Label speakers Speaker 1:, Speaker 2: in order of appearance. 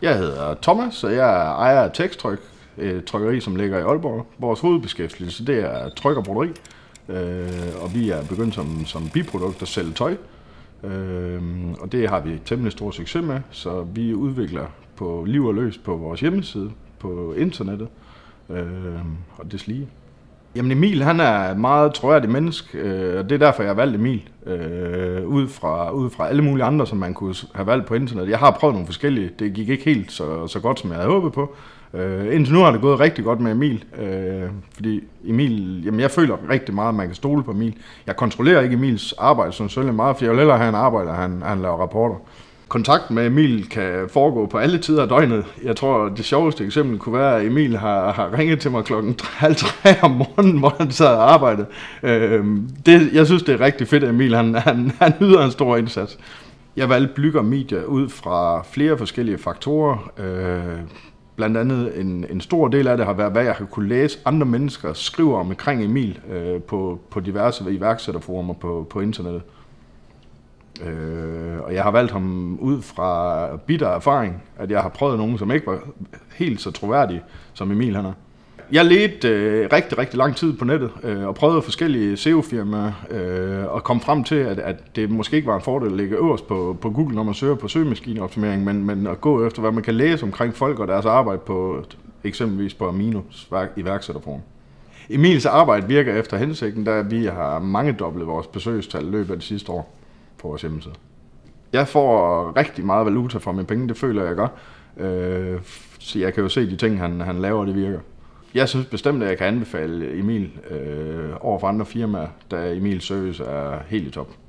Speaker 1: Jeg hedder Thomas, og jeg er ejer af Tekstryk, et trykkeri, som ligger i Aalborg. Vores hovedbeskæftigelse, det er tryk og broderi, og vi er begyndt som biprodukt at sælge tøj. Og det har vi temmelig stor succes med, så vi udvikler på liv og løs på vores hjemmeside, på internettet og deslige. Jamen Emil, han er et meget troværdig menneske, og det er derfor, jeg har valgt Emil. Ud fra alle mulige andre, som man kunne have valgt på internet. Jeg har prøvet nogle forskellige, det gik ikke helt så godt, som jeg havde håbet på. Indtil nu har det gået rigtig godt med Emil, fordi Emil, jamen jeg føler rigtig meget, at man kan stole på Emil. Jeg kontrollerer ikke Emils arbejde sådan selvfølgelig meget, for jeg vil hellere have en arbejder, han laver rapporter. Kontakten med Emil kan foregå på alle tider af døgnet. Jeg tror, det sjoveste eksempel kunne være, at Emil har ringet til mig 2:30 om morgenen, hvor han sad og arbejdede. Jeg synes, det er rigtig fedt, at Emil han yder en stor indsats. Jeg valgte Blücher Media ud fra flere forskellige faktorer. Blandt andet en stor del af det har været, hvad jeg har kunne læse andre mennesker skrive omkring Emil på diverse iværksætterforumer på internettet. Og jeg har valgt ham ud fra bitter erfaring, at jeg har prøvet nogen, som ikke var helt så troværdige, som Emil han er. Jeg ledte rigtig lang tid på nettet og prøvede forskellige SEO-firmaer og kom frem til, at det måske ikke var en fordel at ligge øverst på Google, når man søger på søgemaskineoptimering, men at gå efter, hvad man kan læse omkring folk og deres arbejde på eksempelvis på Aminos iværksætterforum. Emils arbejde virker efter hensigten, da vi har mangedoblet vores besøgstal i løbet af det sidste år på vores hjemmeside. Jeg får rigtig meget valuta for mine penge, det føler jeg gør. Så jeg kan jo se de ting, han laver, det virker. Jeg synes bestemt, at jeg kan anbefale Emil over for andre firmaer, da Emils service er helt i top.